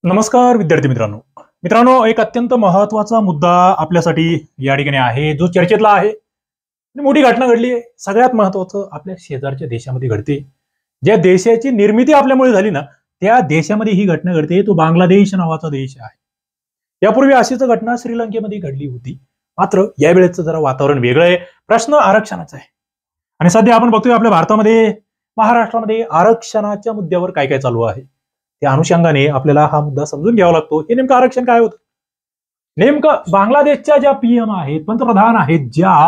नमस्कार विद्यार्थी मित्रांनो. एक अत्यंत महत्वाचा मुद्दा आपल्यासाठी या ठिकाणी आहे, जो चर्चेतला आहे आणि मोठी घटना घडली आहे. सगळ्यात महत्वाचं आपल्या शेजारच्या देशामध्ये घडते. ज्या देशाची निर्मिती आपल्यामुळे झाली ना, त्या देशामध्ये ही घटना घडते. तो बांगलादेश नावाचा देश आहे. यापूर्वी अशीच घटना श्रीलंकेमध्ये घडली होती. मात्र यावेळेचं जरा वातावरण वेगळं आहे. प्रश्न आरक्षणाचा आहे. आणि सध्या आपण बघतोय आपल्या भारतामध्ये, महाराष्ट्रामध्ये आरक्षणाच्या मुद्द्यावर काय काय चालू आहे. त्या अनुषंगाने आपल्याला हा मुद्दा समजून घ्यावा लागतो. हे नेमकं आरक्षण काय होतं. नेमकं बांगलादेशच्या ज्या पीएम आहेत, पंतप्रधान आहेत, ज्या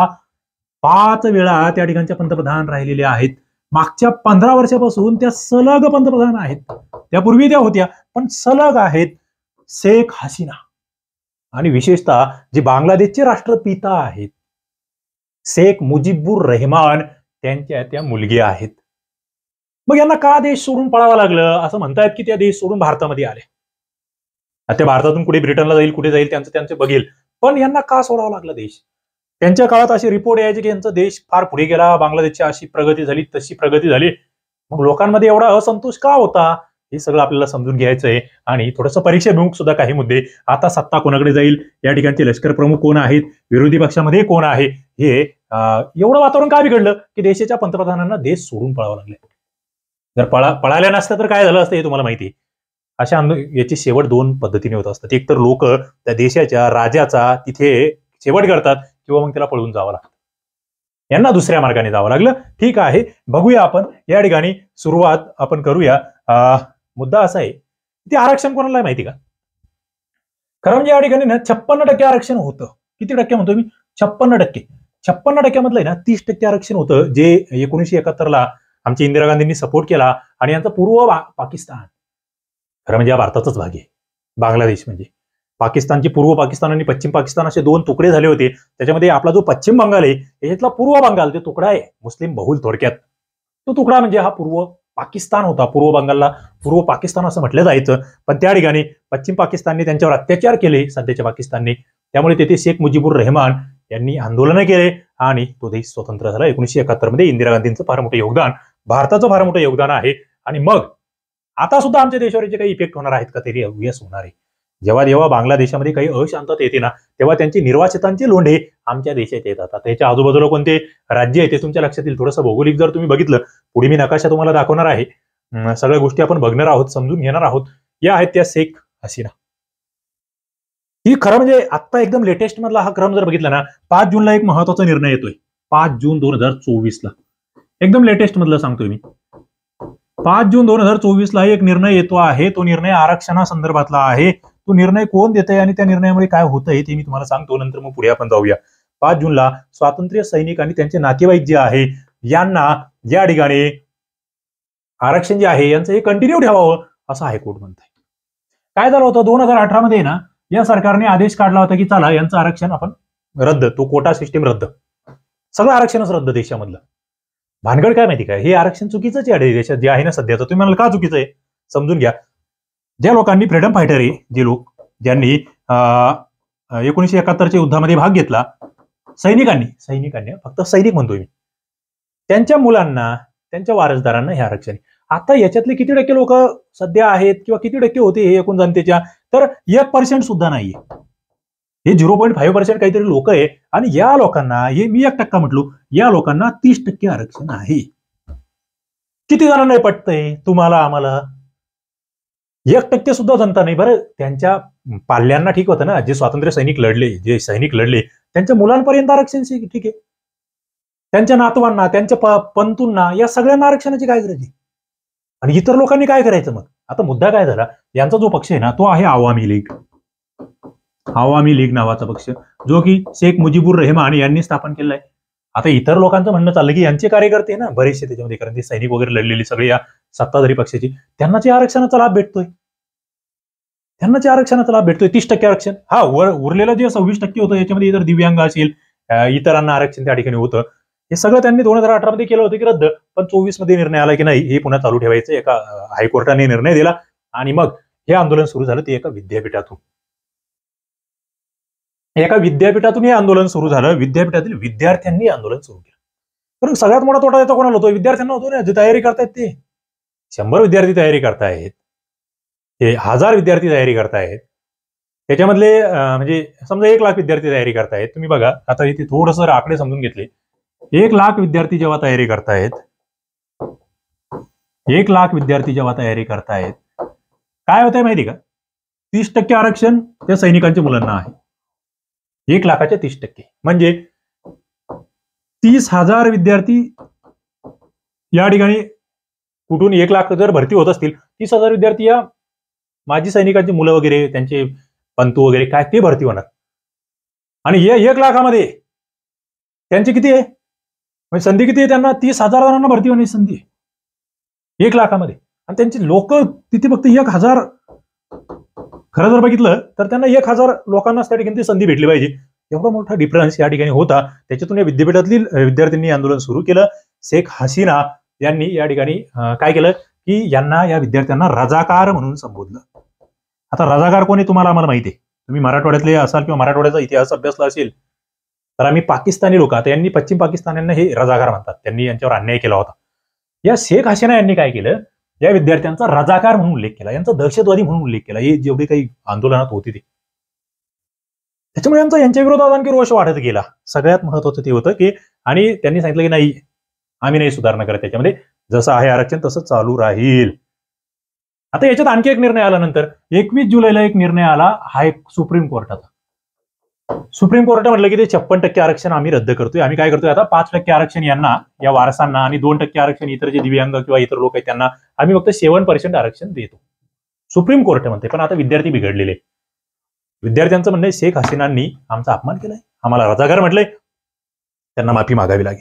5 वेळा त्या ठिकाणच्या पंतप्रधान राहिलेल्या आहेत, मागच्या 15 वर्षापासून त्या सलग पंतप्रधान आहेत. त्यापूर्वी त्या होत्या पण सलग आहेत. शेख हसीना आणि विशेषतः जे बांगलादेशचे राष्ट्रपिता आहेत, शेख मुजीबुर रहमान, त्यांच्या त्या मुलगी आहेत. मग यांना का देश सोडून पळावं लागलं, असं म्हणतायत की त्या देश सोडून भारतामध्ये आले. त्या भारतातून कुठे ब्रिटनला जाईल, कुठे जाईल त्यांचं बघेल, पण यांना का सोडावं लागलं देश. त्यांच्या काळात असे रिपोर्ट यायचे की यांचा देश फार पुढे गेला, बांगलादेशची अशी प्रगती झाली, तशी प्रगती झाली. मग लोकांमध्ये एवढा असंतोष का होता, हे सगळं आपल्याला समजून घ्यायचंय. आणि थोडंसं परीक्षेभिमुख सुद्धा काही मुद्दे, आता सत्ता कोणाकडे जाईल, या ठिकाणचे लष्कर प्रमुख कोण आहेत, विरोधी पक्षामध्ये कोण आहे, हे एवढं वातावरण का बिघडलं की देशाच्या पंतप्रधानांना देश सोडून पळावं लागले. जर पळाल्या नसत्या तर काय झालं असतं हे तुम्हाला माहिती आहे. अशा याची शेवट 2 पद्धतीने होत असतात. एक तर लोक त्या देशाच्या राजाचा तिथे शेवट करतात किंवा मग त्याला पळून जावं लागतं. यांना दुसऱ्या मार्गाने जावं लागलं. ठीक आहे, बघूया आपण या ठिकाणी सुरुवात आपण करूया. मुद्दा असा आहे, ते आरक्षण कोणाला माहिती का. खरं म्हणजे या ठिकाणी ना 56% आरक्षण होतं. किती टक्के म्हणतो मी, 56%. 56% मधलं ना 30% आरक्षण होतं, जे 1971ला आमच्या इंदिरा गांधींनी सपोर्ट केला. आणि यांचा पूर्व पाकिस्तान, खरं म्हणजे या भारताचाच भाग आहे. बांगलादेश म्हणजे पाकिस्तानची पूर्व पाकिस्तान आणि पश्चिम पाकिस्तान असे 2 तुकडे झाले होते. त्याच्यामध्ये आपला जो पश्चिम बंगाल आहे, याच्यातला पूर्व बंगाल जो तुकडा आहे, मुस्लिम बहुल थोडक्यात, तो तुकडा म्हणजे हा पूर्व पाकिस्तान होता. पूर्व बंगालला पूर्व पाकिस्तान असं म्हटलं जायचं. पण त्या ठिकाणी पश्चिम पाकिस्तानने त्यांच्यावर अत्याचार केले, सध्याच्या पाकिस्तानने. त्यामुळे तेथे शेख मुजीबुर रहमान यांनी आंदोलनं केले आणि तो देश स्वतंत्र झाला. 1971 मध्ये इंदिरा गांधींचं फार मोठं योगदान, भारताचं फार मोठं योगदान आहे. आणि मग आता सुद्धा आमच्या देशावर जे काही इफेक्ट होणार आहेत का, तरी यस होणार आहे. जेव्हा जेव्हा बांगलादेशामध्ये काही अशांतता येते ना, तेव्हा त्यांची निर्वासितांचे लोंढे आमच्या देशात येतात. त्याच्या आजूबाजूला कोणते राज्य आहे ते तुमच्या लक्षात येईल. थोडंसं भौगोलिक जर तुम्ही बघितलं, पुढे मी नकाशा तुम्हाला दाखवणार आहे. सगळ्या गोष्टी आपण बघणार आहोत, समजून घेणार आहोत. या आहेत त्या शेख हसीना. ही खरं म्हणजे आता एकदम लेटेस्ट मधला हा क्रम जर बघितला ना, 5 जूनला एक महत्वाचा निर्णय येतोय. 5 जून 2024ला एकदम लेटेस्ट मधलं सांगतोय मी. 5 जून 2024ला एक निर्णय येतो आहे. तो निर्णय आरक्षणासंदर्भातला आहे. तो निर्णय कोण देतंय आणि त्या निर्णयामुळे काय होतंय ते मी तुम्हाला सांगतो. नंतर मग पुढे आपण जाऊया. 5 जूनला स्वातंत्र्य सैनिक आणि त्यांचे नातेवाईक जे आहे, यांना या ठिकाणी आरक्षण जे आहे यांचं हे कंटिन्यू ठेवावं असं हायकोर्ट म्हणत आहे. काय झालं होतं 2018 मध्ये ना, या सरकारने आदेश काढला होता की चला यांचं आरक्षण आपण रद्द, तो कोटा सिस्टीम रद्द, सगळं आरक्षणच रद्द देशामधलं. भानगड काय माहिती काय, हे आरक्षण चुकीचंच आहे देशात जे आहे ना सध्याचं. तुम्ही म्हणाल का चुकीचं आहे, समजून घ्या. ज्या लोकांनी फ्रीडम फायटर आहे, जे लोक ज्यांनी 1971च्या युद्धामध्ये भाग घेतला, सैनिकांनी फक्त सैनिक म्हणतोय मी, त्यांच्या मुलांना, त्यांच्या वारसदारांना हे आरक्षण आहे. आता याच्यातले किती टक्के लोक सध्या आहेत किंवा किती टक्के होते हे एकूण जनतेच्या, तर 1% सुद्धा नाहीये. हे 0.5% काहीतरी लोक आहे. आणि या लोकांना, हे मी 1% म्हटलो, या लोकांना 30% आरक्षण आहे. किती जणांना पटतंय, तुम्हाला आम्हाला? 1% सुद्धा जनता नाही. बरं, त्यांच्या पाल्यांना ठीक होतं ना, जे स्वातंत्र्य सैनिक लढले, जे सैनिक लढले, त्यांच्या मुलांपर्यंत आरक्षण ठीक आहे. त्यांच्या नातवांना, त्यांच्या पंतूंना, या सगळ्यांना आरक्षणाची काय गरज आहे. आणि इतर लोकांनी काय करायचं मग. आता मुद्दा काय झाला, यांचा जो पक्ष आहे ना, तो आहे आवामी लीग. आवामी लीग नावाचा पक्ष, जो की शेख मुजीबुर रहमान यांनी स्थापन केलाय. आता इतर लोकांचं म्हणणं चाललं की यांचे कार्यकर्ते ना बरेचसे त्याच्यामध्ये, कारण ते सैनिक वगैरे लढलेली सगळे या सत्ताधारी पक्षाची, त्यांनाच आरक्षणाचा लाभ भेटतोय. 30% आरक्षण. हा, उरलेलं जे 26% होतं याच्यामध्ये इतर दिव्यांग असेल, इतरांना आरक्षण त्या ठिकाणी होतं. हे सगळं त्यांनी 2018 मध्ये केलं होतं की रद्द, पण 24 मध्ये निर्णय आला की नाही, हे पुन्हा चालू ठेवायचं. एका हायकोर्टाने निर्णय दिला आणि मग हे आंदोलन सुरू झालं. ते एका विद्यापीठातून हे आंदोलन सुरू झालं. विद्यापीठातील विद्यार्थ्यांनी आंदोलन सुरू केलं. पण सगळ्यात मोठा तोटा याचा कोणाला होतो, विद्यार्थ्यांना होतो ना, जे तयारी करतायत ते. 100 विद्यार्थी तयारी करतायत, हे 1000 विद्यार्थी तयारी करतायत, त्याच्यामधले म्हणजे समजा 1 लाख विद्यार्थी तयारी करतायत. तुम्ही बघा आता इथे थोडंसं आकडे समजून घेतले. 1 लाख विद्यार्थी जेव्हा तयारी करतायत, 1 लाख विद्यार्थी जेव्हा तयारी करतायत, काय होतंय माहिती का? 30% आरक्षण त्या सैनिकांच्या मुलांना आहे. 1 लाखाच्या 30% म्हणजे 30,000 विद्यार्थी या ठिकाणी कुठून 1 लाख जर भरती होत असतील, 30,000 विद्यार्थी या माजी सैनिकांची मुलं वगैरे त्यांचे पंतू वगैरे काय ते भरती होणार. आणि या 1 लाखामध्ये त्यांची किती आहे म्हणजे संधी किती आहे? त्यांना 30,000 जणांना भरती होण्याची संधी आहे 1 लाखामध्ये. आणि त्यांची लोक तिथे फक्त 1,000. खरं जर बघितलं तर त्यांना 1,000 लोकांनाच त्या ठिकाणी ती संधी भेटली पाहिजे. एवढा मोठा डिफरन्स या ठिकाणी होता. त्याच्यातून या विद्यापीठातील विद्यार्थ्यांनी आंदोलन सुरू केलं. शेख हसीना यांनी या ठिकाणी काय केलं की यांना या विद्यार्थ्यांना रजाकार म्हणून संबोधलं. आता रजाकार कोणी तुम्हाला आम्हाला माहिती आहे. तुम्ही मराठवाड्यातले असाल किंवा मराठवाड्याचा इतिहास अभ्यासला असेल तर आम्ही पाकिस्तानी लोक, आता यांनी पश्चिम पाकिस्तान्यांना हे रजाकार म्हणतात. त्यांनी यांच्यावर अन्याय केला होता. या शेख हसीना यांनी काय केलं, या विद्यार्थ्यांचा रजाकार म्हणून उल्लेख केला, यांचा दहशतवादी म्हणून उल्लेख केला. हे जेवढे काही आंदोलनात होते ते, त्याच्यामुळे आमचा यांच्या विरोधात आणखी रोष वाढत गेला. सगळ्यात महत्वाचं ते होतं की आणि त्यांनी सांगितलं की नाही आम्ही नाही सुधारणा करत, त्याच्यामध्ये जसं आहे आरक्षण तसं चालू राहील. आता याच्यात आणखी एक निर्णय आला. नंतर 21 जुलैला एक निर्णय आला सुप्रीम कोर्टाचा. सुप्रीम कोर्ट म्हटलं की ते 56% आरक्षण आम्ही रद्द करतोय. आम्ही काय करतोय आता 5% आरक्षण यांना या वारसांना आणि 2% आरक्षण इतर जे दिव्यांग किंवा इतर लोक आहेत त्यांना आम्ही फक्त 7% आरक्षण देतो. सुप्रीम कोर्ट म्हणते. पण आता विद्यार्थी बिघडलेले, विद्यार्थ्यांचं म्हणणं शेख हसीनांनी आमचा अपमान केलाय, आम्हाला रजाकार म्हटलंय, त्यांना माफी मागावी लागेल.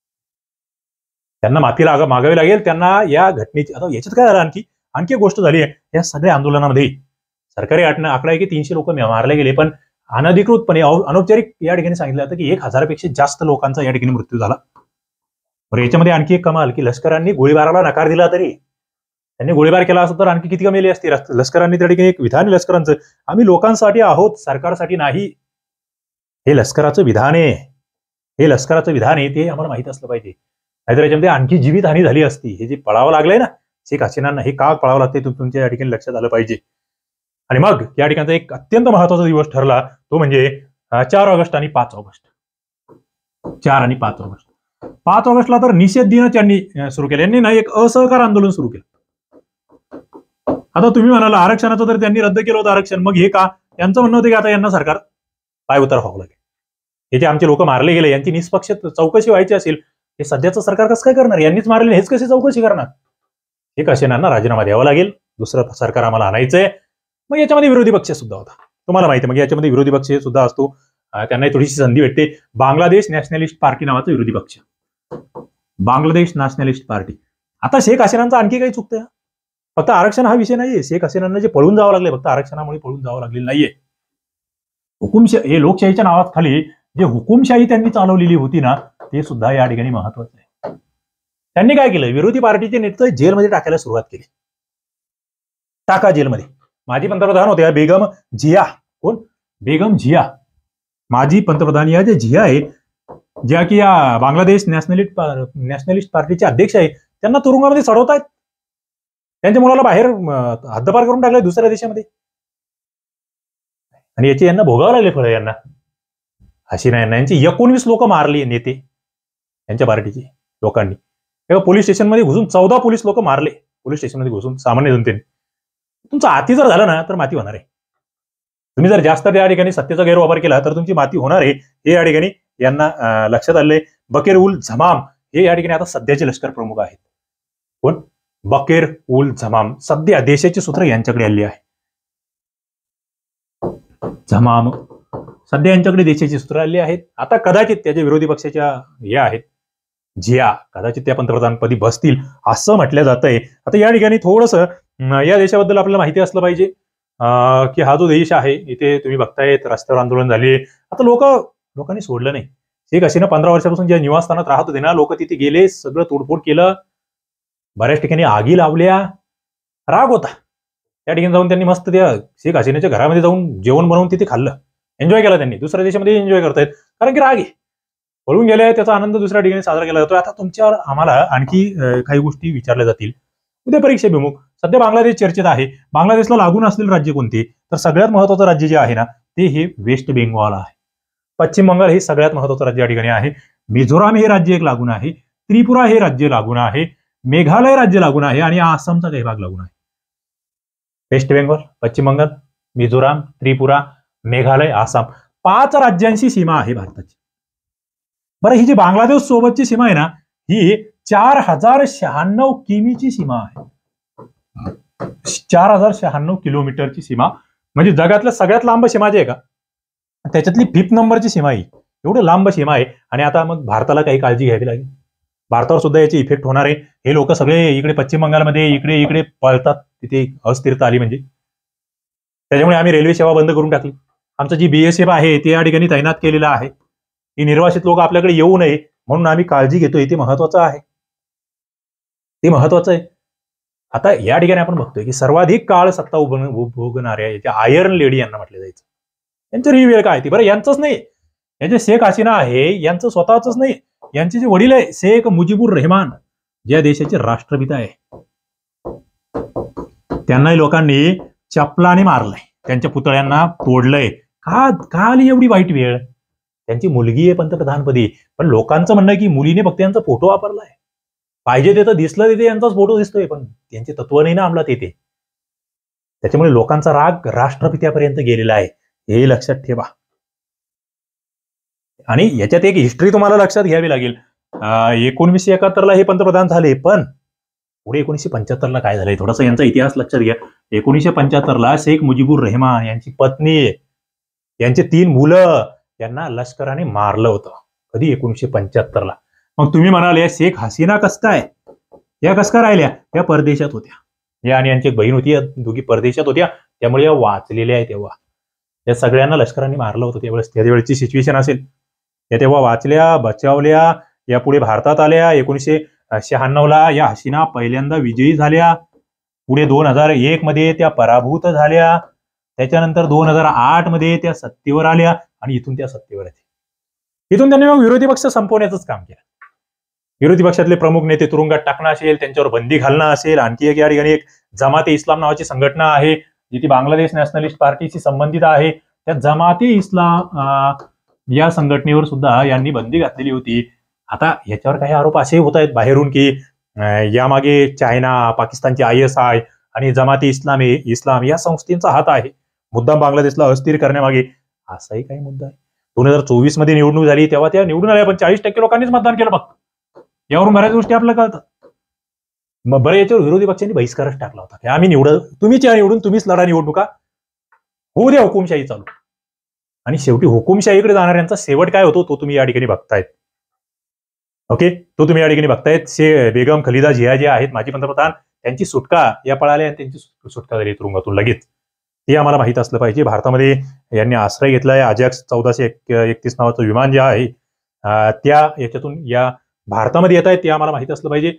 त्यांना माफी मागावी लागेल त्यांना या घटनेची. आता याच्यात काय झालं, आणखी एक गोष्ट झाली आहे या सगळ्या आंदोलनामध्ये. सरकारी आकडा आहे की 300 लोक मारले गेले, पण अनधिकृतपणे अनौपचारिक या ठिकाणी सांगितलं जातं की 1000 पेक्षा जास्त लोकांचा या ठिकाणी मृत्यू झाला. बरं, याच्यामध्ये आणखी एक कमाल की लष्करांनी गोळीबाराला नकार दिला तरी त्यांनी गोळीबार केला असता तर आणखी किती कमी असती. लष्करांनी त्या ठिकाणी एक विधान लष्करांचं, आम्ही लोकांसाठी आहोत सरकारसाठी नाही, हे लष्कराचं विधान आहे. हे लष्कराचं विधान आहे ते आम्हाला माहित असलं पाहिजे. नाहीतर याच्यामध्ये आणखी जीवितहानी झाली असती. हे जे पळावं लागलंय ना शेख हसीनांना, हे का पळावं लागते तुमच्या या ठिकाणी लक्षात आलं पाहिजे. आणि मग या ठिकाणचा एक अत्यंत महत्वाचा दिवस ठरला तो म्हणजे 4 ऑगस्ट आणि 5 ऑगस्ट. 4 आणि 5 ऑगस्ट. 5 ऑगस्टला तर निषेध दिन त्यांनी सुरू केलं. यांनी ना एक असहकार आंदोलन सुरू केलं. आता तुम्ही म्हणाला आरक्षणाचं तर त्यांनी रद्द केलं होतं आरक्षण, मग हे का? यांचं म्हणणं होतं की आता यांना सरकार पायउतार व्हावं लागेल. हे जे आमचे लोक मारले गेले यांची निष्पक्ष चौकशी व्हायची असेल, हे सध्याचं सरकार कसं काय करणार? यांनीच मारले, हेच कशी चौकशी करणार? हे कशांना राजीनामा द्यावा लागेल, दुसरं सरकार आम्हाला आणायचंय. मग याच्यामध्ये विरोधी पक्ष सुद्धा होता, तुम्हाला माहिती आहे. मग याच्यामध्ये विरोधी पक्ष सुद्धा असतो, त्यांनाही थोडीशी संधी भेटते. बांगलादेश नॅशनलिस्ट पार्टी नावाचा विरोधी पक्ष, बांगलादेश नॅशनलिस्ट पार्टी. आता शेख हसीनांचं आणखी काही चुकतंय? फक्त आरक्षण हा विषय नाहीये. शेख हसीनांना जे पळून जावं लागले फक्त आरक्षणामुळे पळून जावं लागलेलं नाहीये. हुकुमशाही, हे लोकशाहीच्या नावात खाली जे हुकुमशाही त्यांनी चालवलेली होती ना, ते सुद्धा या ठिकाणी महत्वाचं आहे. त्यांनी काय केलं, विरोधी पार्टीचे नेते जेलमध्ये टाकायला सुरुवात केली. टाका जेलमध्ये. माजी पंतप्रधान होत्या बेगम जिया. कोण? बेगम जिया. माजी पंतप्रधान या जे जिया आहे, ज्या की या बांगलादेश नॅशनलिस्ट पार्टीचे अध्यक्ष आहे, त्यांना तुरुंगामध्ये चढवतायत. त्यांच्या मुलाला बाहेर हद्दपार करून टाकलंय दुसऱ्या देशामध्ये. आणि याची यांना भोगावं लागले फळ. यांना हसीना यांना यांची 19 लोक मारली नेते यांच्या पार्टीची लोकांनी. तेव्हा पोलीस स्टेशनमध्ये घुसून 14 पोलीस लोक मारले. पोलीस स्टेशनमध्ये घुसून सामान्य जनतेने. तुमचा हाती जर झालं ना तर माती होणार आहे. तुम्ही जर जास्त त्या ठिकाणी सत्तेचा गैरवापर केला तर तुमची माती होणार आहे. हे या ठिकाणी यांना लक्षात आलंय. बकीर उल झमाम हे या ठिकाणी आता सध्याचे लष्कर प्रमुख आहेत. कोण? बकीर उल झमाम. सध्या देशाची सूत्र यांच्याकडे आली आहे. झमाम सध्या यांच्याकडे देशाची सूत्र आली आहेत. आता कदाचित त्याच्या विरोधी पक्षाच्या हे आहेत जिया, कदाचित त्या पंतप्रधानपदी बसतील असं म्हटलं जातंय. आता या ठिकाणी थोडंसं या देशाबद्दल आपल्याला माहिती असलं पाहिजे की हा जो देश आहे इथे तुम्ही बघतायत रस्त्यावर आंदोलन झाले. आता लोकांनी सोडलं नाही. शेख हसीना 15 वर्षापासून ज्या निवासस्थानात राहत होते ना, लोक तिथे गेले, सगळं तोडफोड केलं, बऱ्याच ठिकाणी आगी लावल्या. राग होता. त्या ठिकाणी जाऊन त्यांनी मस्त त्या शेख हसीनाच्या घरामध्ये जाऊन जेवण बनवून तिथे खाल्लं, एन्जॉय केला त्यांनी. दुसऱ्या देशामध्ये एन्जॉय करतायत कारण की राग आहे, पळून गेले, त्याचा आनंद दुसऱ्या ठिकाणी साजरा केला जातो. आता तुमच्यावर आम्हाला आणखी काही गोष्टी विचारल्या जातील. उद्या परीक्षेभिमुख. सध्या बांगलादेश चर्चेत आहे. बांगलादेशला लागून असलेले राज्य कोणते? तर सगळ्यात महत्वाचं राज्य जे आहे ना ते हे वेस्ट बेंगॉल आहे. पश्चिम बंगाल हे सगळ्यात महत्वाचं राज्य या ठिकाणी आहे. मिझोराम हे राज्य एक लागून आहे. त्रिपुरा हे राज्य लागून आहे. मेघालय राज्य लागून आहे आणि आसामचा काही भाग लागून आहे. वेस्ट बेंगॉल, पश्चिम बंगाल, मिझोराम, त्रिपुरा, मेघालय, आसाम 5 राज्यांशी सीमा आहे भारताची. बरं, ही जी बांगलादेश सोबतची सीमा आहे ना ही 4096 किमीची सीमा आहे. 4096 किलोमीटरची सीमा म्हणजे जगातल्या सगळ्यात लांब सीमा जी आहे का त्याच्यातली 5th नंबरची सीमा आहे. एवढं लांब सीमा आहे. आणि आता मग भारताला काही काळजी घ्यावी लागेल. भारतावर सुद्धा याची इफेक्ट होणार आहे. हे लोक सगळे इकडे पश्चिम बंगालमध्ये इकडे इकडे पळतात. तिथे अस्थिरता आली म्हणजे त्याच्यामुळे आम्ही रेल्वे सेवा बंद करून टाकली. आमचं जी BSF आहे ते या ठिकाणी तैनात केलेलं आहे. ही निर्वासित लोक आपल्याकडे येऊ नये म्हणून आम्ही काळजी घेतोय. ते महत्वाचं आहे. ते महत्वाचं आहे. आता या ठिकाणी आपण बघतोय की सर्वाधिक काळ सत्ता भोगणाऱ्या याच्या आयर्न लेडी यांना म्हटलं जायचं. यांचं रिव्हिल काय ती बरं यांचंच नाही. यांचे शेख हसीना आहे यांचं स्वतःच नाही. यांचे जे वडील आहे शेख मुजीबुर रहमान ज्या देशाचे राष्ट्रपिता आहे त्यांनाही लोकांनी चपलाने मारलंय. त्यांच्या पुतळ्यांना तोडलंय. का आली एवढी वाईट वेळ? त्यांची मुलगी आहे पंतप्रधानपदी पण लोकांचं म्हणणं की मुलीने फक्त यांचा फोटो वापरलाय. पाहिजे ते तर दिसलं तिथे यांचाच फोटो दिसतोय पण त्यांचे तत्व नाही ना अंमलात येते. त्याच्यामुळे लोकांचा राग राष्ट्रपित्यापर्यंत गेलेला आहे हे लक्षात ठेवा. आणि याच्यात एक हिस्ट्री तुम्हाला लक्षात घ्यावी लागेल. 1971ला हे पंतप्रधान झाले पण पुढे 1975ला काय झालंय थोडासा यांचा इतिहास लक्षात घ्या. 1975ला शेख मुजीबुर रहमान यांची पत्नी यांचे 3 मुलं यांना लष्कराने मारलं होतं. कधी? 1975ला. मग तुम्ही म्हणाले शेख हसीना कस काय या कस काय राहिल्या? त्या परदेशात होत्या. या आणि यांची एक बहीण होती. या दोघी परदेशात होत्या त्यामुळे या वाचलेल्या आहे. तेव्हा या सगळ्यांना लष्कराने मारलं होतं त्यावेळेची सिच्युएशन असेल. या तेव्हा वाचल्या बचावल्या. या पुढे भारतात आल्या. 1996ला या हसीना पहिल्यांदा विजयी झाल्या. पुढे 2001 मध्ये त्या पराभूत झाल्या. त्याच्यानंतर 2008 मध्ये त्या सत्तेवर आल्या आणि इथून त्या सत्तेवर आहेत. इथून त्यांनी मग विरोधी पक्ष संपवण्याचंच काम केलं. विरोधी पक्षातले प्रमुख नेते तुरुंगात टाकणं असेल त्यांच्यावर बंदी घालणं असेल. आणखी एक या ठिकाणी एक जमाते इस्लाम नावाची संघटना आहे जी ती बांगलादेश नॅशनलिस्ट पार्टीशी संबंधित आहे. त्या जमाते इस्लाम या संघटनेवर सुद्धा यांनी बंदी घातलेली होती. आता याच्यावर काही आरोप असे होत आहेत बाहेरून की यामागे चायना, पाकिस्तानची ISI आणि जमाते इस्लाम या संस्थेचा हात आहे. मुद्दाम बांगलादेशला अस्थिर करण्यामागे असाही काही मुद्दा आहे. 2024 मध्ये निवडणूक झाली तेव्हा त्या निवडून आल्या पण 40% लोकांनीच मतदान केलं. बघ यावरून बऱ्याच गोष्टी आपल्याला कळतात. मग बरं याच्यावर विरोधी पक्षांनी बहिष्कारच टाकला होता. आम्ही तुम्हीच या निवडून तुम्हीच लढा निवडणुका होऊ द्या हुकुमशाही चालू. आणि शेवटी हुकुमशाहीकडे जाणाऱ्यांचा शेवट काय होतो तो तुम्ही या ठिकाणी बघतायत. ओके, तो तुम्ही या ठिकाणी बघतायत. बेगम खलिदा जिया जे आहेत माजी पंतप्रधान त्यांची सुटका या पळाल्या आणि त्यांची सुटका झाली तुरुंगातून लगेच. ते आम्हाला माहित असलं पाहिजे. भारतामध्ये यांनी आश्रय घेतलाय. अजॅक्स 1431 नावाचं विमान जे आहे त्या याच्यातून या भारतामध्ये येत आहेत ते आम्हाला माहित असलं पाहिजे.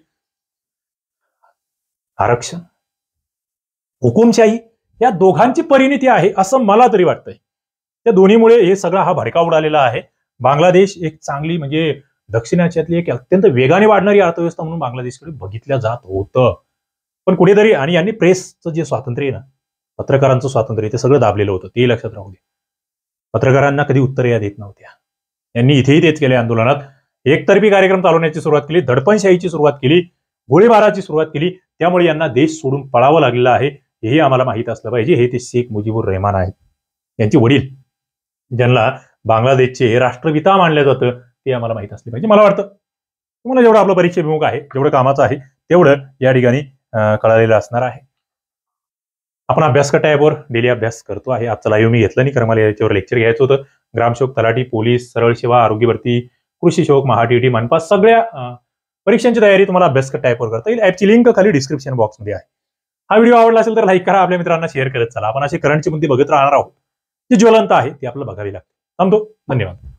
आरक्षण, हुकुमशाही या दोघांची परिणिती आहे असं मला तरी वाटतंय. त्या दोन्हीमुळे हे सगळा हा भडका उडालेला आहे. बांगलादेश एक चांगली म्हणजे दक्षिण आशियातली एक अत्यंत वेगाने वाढणारी अर्थव्यवस्था म्हणून बांगलादेशकडे बघितल्या जात होतं. पण कुठेतरी आणि यांनी प्रेसचं जे स्वातंत्र्य आहे ना पत्रकारांचं स्वातंत्र्य ते सगळं दाबलेलं होतं. ते लक्षात राहू दे. पत्रकारांना कधी उत्तर या देत नव्हत्या. यांनी इथेही तेच केले. आंदोलनात एकतर्फी कार्यक्रम चालवण्याची सुरुवात केली. धडपणशाहीची सुरुवात केली. गोळीबाराची सुरुवात केली. त्यामुळे यांना देश सोडून पळावं लागलेलं आहे. हेही आम्हाला माहित असलं पाहिजे. हे ते शेख मुजीबुर रहमान आहेत. यांचे वडील ज्यांना बांगलादेशचे राष्ट्रपिता मानलं जातं ते आम्हाला माहित असले पाहिजे. मला वाटतं तुम्हाला जेवढं आपलं परीक्षेभिमुख आहे जेवढं कामाचं आहे तेवढं या ठिकाणी कळालेलं असणार आहे. आपण अभ्यासकट्टा ॲपवर डेली अभ्यास करतो आहे. आजचा लाईव्ह मी घेतलं नाही कारण मला याच्यावर लेक्चर घ्यायचं होतं. ग्रामसेवक, तलाठी, पोलीस, सरळ सेवा, आरोग्य भरती, कृषी सेवक, महाटीटी, मनपा सगळ्या परीक्षांची तयारी तुम्हाला अभ्यासकट्टा ॲपवर करता येईल. ॲपची लिंक खाली डिस्क्रिप्शन बॉक्समध्ये आहे. हा व्हिडिओ आवडला असेल तर लाईक करा. आपल्या मित्रांना शेअर करत चला. आपण असे करंटचे मुद्दे बघत राहणार आहोत जे ज्वलंत आहे ते आपल्याला बघावे लागते. थांबतो. धन्यवाद.